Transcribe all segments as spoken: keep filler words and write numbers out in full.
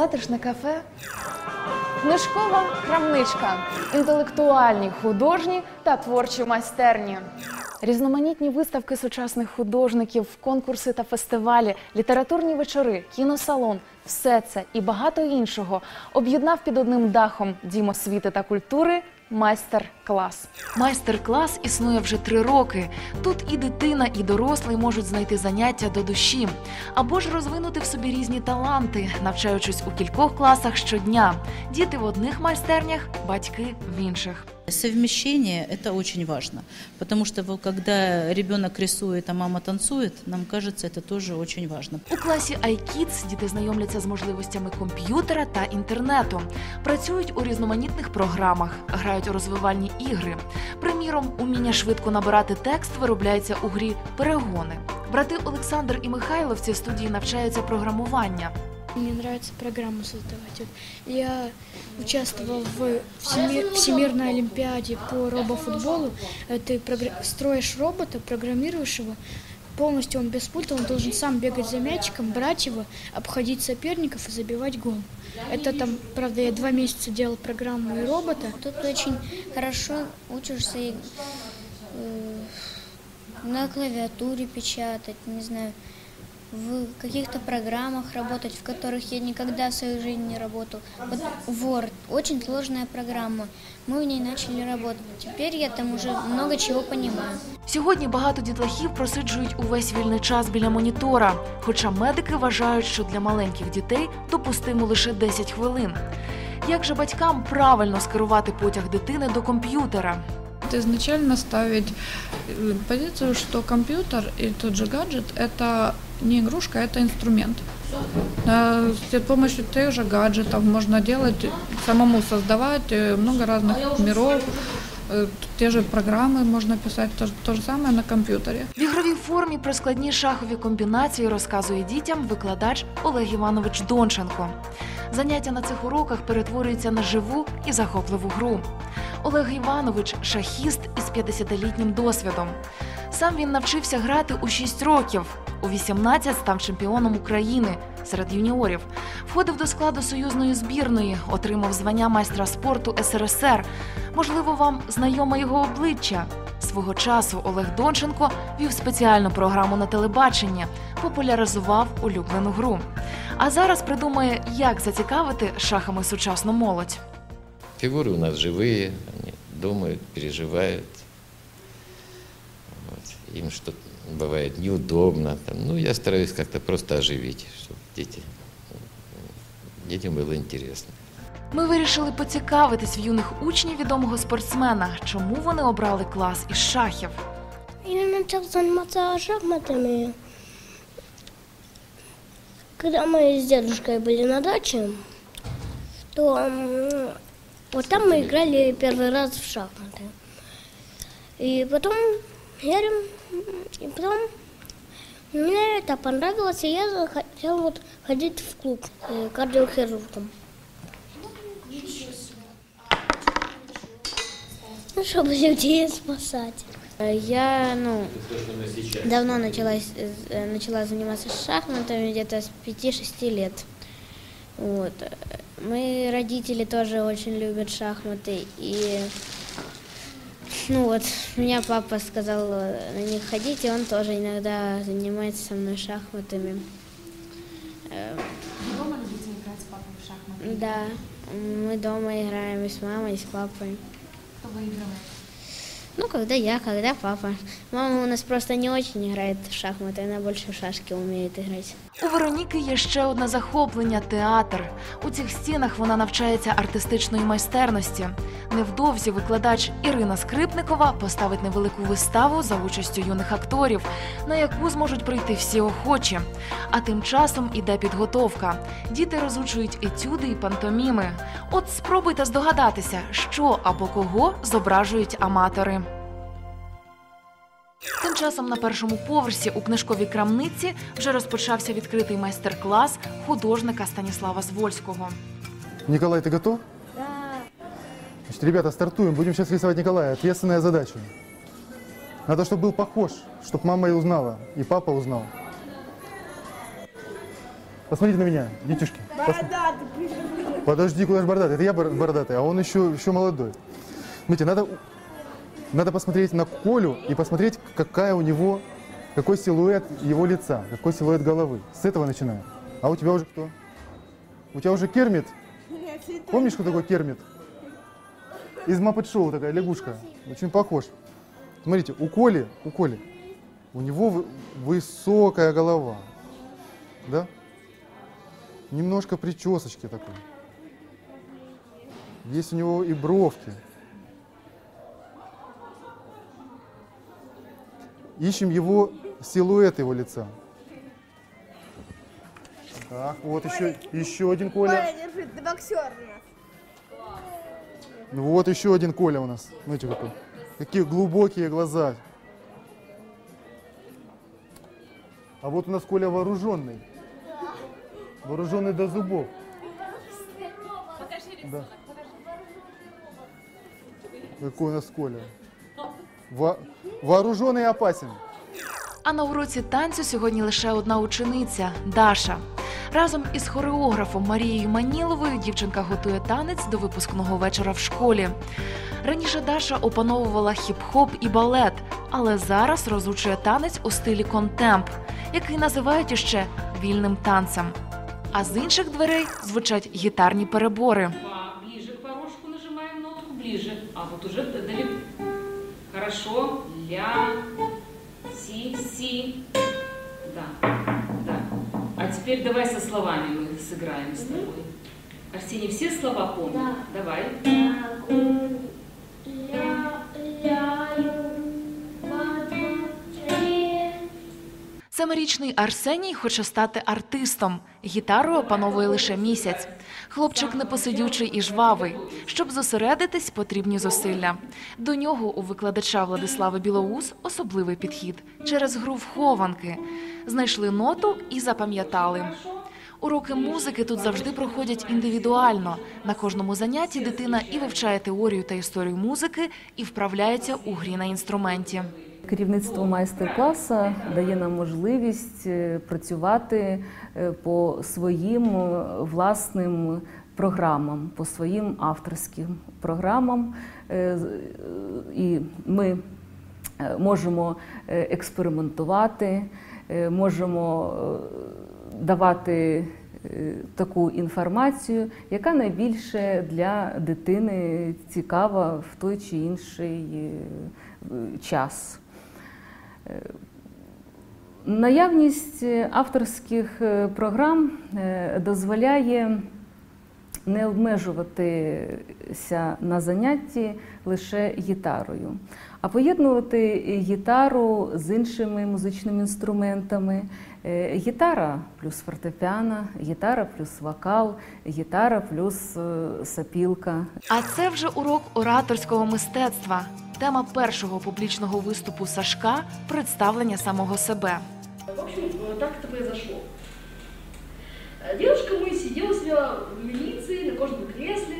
Затишне кафе, книжкова крамничка, інтелектуальні, художні та творчі майстерні. Різноманітні виставки сучасних художників, конкурси та фестивалі, літературні вечори, кіносалон – все це і багато іншого об'єднав під одним дахом Дім освіти та культури майстер-клас. Майстер-клас існує вже три роки. Тут і дитина, і дорослий можуть знайти заняття до душі. Або ж розвинути в собі різні таланти, навчаючись у кількох класах щодня. Діти в одних майстернях, батьки в інших. Совмещение – это очень важно, потому что когда ребенок рисует, а мама танцует, нам кажется, это тоже очень важно. У класі ай кідс діти знайомляться з можливостями комп'ютера та інтернету, працюють у різноманітних програмах, грають у розвивальні ігри. Приміром, уміння швидко набирати текст виробляється у грі «Перегони». Брати Олександр і Михайло в цій студії навчаються програмування. Мне нравится программу создавать. Вот я участвовал в всемир, Всемирной олимпиаде по робофутболу. Ты прогр... строишь робота, программируешь его, полностью он без пульта, он должен сам бегать за мячиком, брать его, обходить соперников и забивать гол. Это там, правда, я два месяца делал программу и робота. Тут очень хорошо учишься и, э, на клавиатуре печатать, не знаю, в каких-то программах работать, в которых я никогда в своей жизни не работал. Вот Word – очень сложная программа. Мы в ней начали работать. Теперь я там уже много чего понимаю. Сьогодні багато дітлахів просиджують увесь вільний час біля монітора. Хоча медики вважають, що для маленьких дітей допустимо лише десять хвилин. Як же батькам правильно скерувати потяг дитини до комп'ютера? Изначально ставить позицию, что компьютер и тот же гаджет – это не игрушка, это инструмент. С помощью тех же гаджетов можно делать, самому создавать много разных миров, те же программы можно писать, то, то же самое на компьютере. В ігровій формі про складні шахові комбінації розказує дітям викладач Олег Іванович Донченко. Заняття на цих уроках перетворюються на живу і захопливу гру. Олег Іванович – шахіст із п'ятдесятилітнім досвідом. Сам він навчився грати у шість років. У вісімнадцять став чемпіоном України серед юніорів. Входив до складу союзної збірної, отримав звання майстра спорту ес ер ес ер. Можливо, вам знайоме його обличчя? Свого часу Олег Донченко вів спеціальну програму на телебаченні, популяризував улюблену гру. А зараз придумує, як зацікавити шахами сучасну молодь. Фигуры у нас живые, они думают, переживают. Вот. Им что-то бывает неудобно. Там. Ну, я стараюсь как-то просто оживить, чтобы дети, детям было интересно. Ми вирішили поцікавитись в юних учнів відомого спортсмена, чому вони обрали клас із шахів. Я почав займатися шахматами, коли ми з дедушкой були на дачі, то вот там мы играли первый раз в шахматы. И потом, я, и потом мне это понравилось, и я захотела вот ходить в клуб кардиохирургом. Ну, чтобы людей спасать. Я ну, давно начала, начала заниматься шахматами, где-то с пяти-шести лет. Вот. Мы, родители, тоже очень любят шахматы, и ну вот, меня папа сказал на них ходить, и он тоже иногда занимается со мной шахматами. Дома любите играть с папой в шахматы? Да, мы дома играем и с мамой, и с папой. Кто выигрывает? Ну, когда я, когда папа. Мама у нас просто не очень играет в шахматы, она больше в шашки умеет играть. У Вероніки є ще одне захоплення – театр. У цих стінах вона навчається артистичної майстерності. Невдовзі викладач Ірина Скрипникова поставить невелику виставу за участю юних акторів, на яку зможуть прийти всі охочі. А тим часом іде підготовка. Діти розучують етюди і пантоміми. От спробуйте здогадатися, що або кого зображують аматори. Тим часом на першому поверсі у книжковій крамниці вже розпочався відкритий майстер-клас художника Станіслава Звольського. Николай, ты готов? Да. Значит, ребята, стартуем. Будем сейчас рисовать Николая. Ответственная задача. Надо, чтобы был похож, чтобы мама и узнала, и папа узнал. Посмотрите на меня, детюшки. Бородатый. Подожди, куда же бородатый? Это я бородатый, а он еще, еще молодой. Смотрите, надо, надо посмотреть на Колю и посмотреть, какая у него, какой силуэт его лица, какой силуэт головы. С этого начинаем. А у тебя уже кто? У тебя уже Кермит? Помнишь, кто такой Кермит? Из Muppet Show такая лягушка. Очень похож. Смотрите, у Коли, у Коли, у него высокая голова. Да? Немножко причесочки такой. Есть у него и бровки. Ищем его силуэт его лица. Так, вот еще, еще один Коля. Коля, держи, ты боксер у нас. Вот еще один Коля у нас. Смотрите, какой. Какие глубокие глаза. А вот у нас Коля вооруженный. Вооруженный до зубов. Да. Какой у нас Коля. Во... Вооруженный и опасен. А на уроці танцю сьогодні лише одна учениця – Даша. Разом із хореографом Марією Маніловою дівчинка готує танець до випускного вечора в школі. Раніше Даша опановувала хіп-хоп і балет, але зараз розучує танець у стилі контемп, який називають іще вільним танцем. А з інших дверей звучать гітарні перебори. Ближе к порожку нажимаем нотку, ближе. А вот уже далеко. Хорошо. Ля, си, си. Да, да. А теперь давай со словами мы сыграем с тобой. Арсений, все слова помнит? Да. Давай. Семирічний Арсеній хоче стати артистом. Гітару опановує лише місяць. Хлопчик непосидючий і жвавий. Щоб зосередитись, потрібні зусилля. До нього у викладача Владислави Білоус особливий підхід – через гру в хованки. Знайшли ноту і запам'ятали. Уроки музики тут завжди проходять індивідуально. На кожному занятті дитина і вивчає теорію та історію музики, і вправляється у грі на інструменті. Керівництво майстер-класу дає нам можливість працювати по своїм власним програмам, по своїм авторським програмам. І ми можемо експериментувати, можемо давати таку інформацію, яка найбільше для дитини цікава в той чи інший час. Наявність авторських програм дозволяє не обмежуватися на занятті лише гітарою, а поєднувати гітару з іншими музичними інструментами. Гітара плюс фортепіано, гітара плюс вокал, гітара плюс сопілка. А це вже урок ораторського мистецтва. Тема першого публічного виступу Сашка – представлення самого себе. В общем, так это произошло. Девушка моя сидела себе в милиции на кожаном кресле,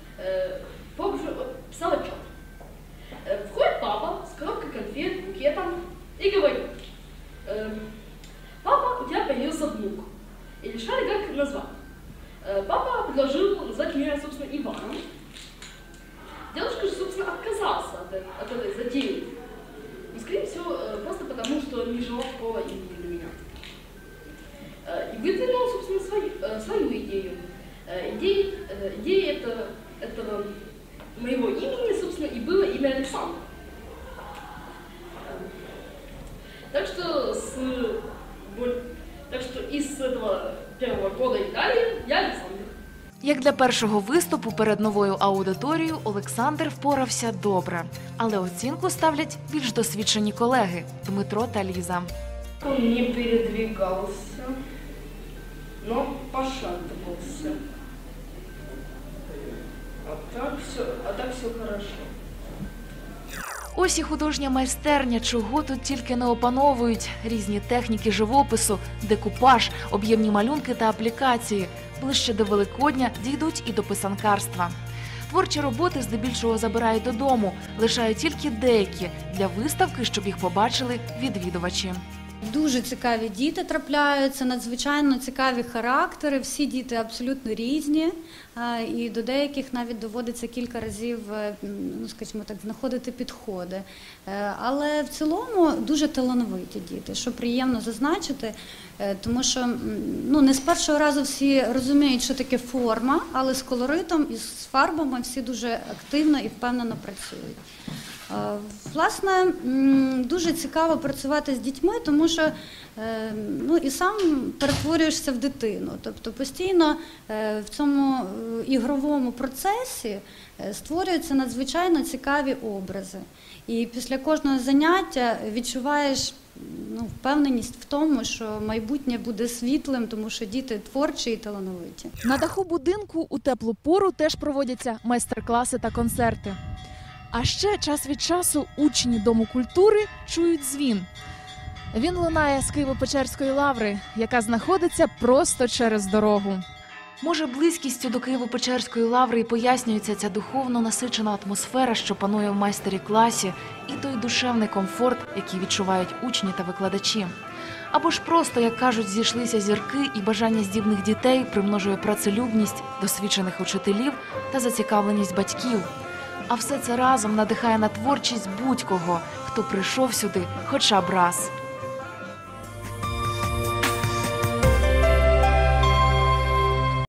писала отчет. Входит папа с коробкой конфет, букетом и говорит: «Папа, у тебя появился внук. И решали, как назвать. Папа предложил назвать меня, собственно, Иваном. Дедушка же, собственно, отказался от, от этой затеи. И, скорее всего, просто потому, что не желал такого имени для меня. И выдвинул, собственно, свою, свою идею. Идея, идея это, этого моего имени, собственно, и было имя Александр. Так что, с, так что из этого первого года Италии я Александр. Як для першого виступу перед новою аудиторією Олександр впорався добре. Але оцінку ставлять більш досвідчені колеги – Дмитро та Ліза. Он не передвигался, но пошатывался. А так все, а так все хорошо. Ось і художня майстерня, чого тут тільки не опановують. Різні техніки живопису, декупаж, об'ємні малюнки та аплікації. Ближче до Великодня дійдуть і до писанкарства. Творчі роботи здебільшого забирають додому, лишають тільки деякі для виставки, щоб їх побачили відвідувачі. Дуже цікаві діти трапляються, надзвичайно цікаві характери, всі діти абсолютно різні, і до деяких навіть доводиться кілька разів, ну, скажімо так, знаходити підходи. Але в цілому дуже талановиті діти, що приємно зазначити, тому що ну, не з першого разу всі розуміють, що таке форма, але з колоритом і з фарбами всі дуже активно і впевнено працюють. Власне, дуже цікаво працювати з дітьми, тому що ну, і сам перетворюєшся в дитину. Тобто постійно в цьому ігровому процесі створюються надзвичайно цікаві образи. І після кожного заняття відчуваєш ну, впевненість в тому, що майбутнє буде світлим, тому що діти творчі і талановиті. На даху будинку у теплу пору теж проводяться майстер-класи та концерти. А ще час від часу учні Дому культури чують дзвін. Він лунає з Києво-Печерської лаври, яка знаходиться просто через дорогу. Може, близькістю до Києво-Печерської лаври і пояснюється ця духовно насичена атмосфера, що панує в майстері-класі, і той душевний комфорт, який відчувають учні та викладачі. Або ж просто, як кажуть, зійшлися зірки, і бажання здібних дітей примножує працелюбність досвідчених учителів та зацікавленість батьків. А все це разом надихає на творчість будь-кого, хто прийшов сюди хоча б раз.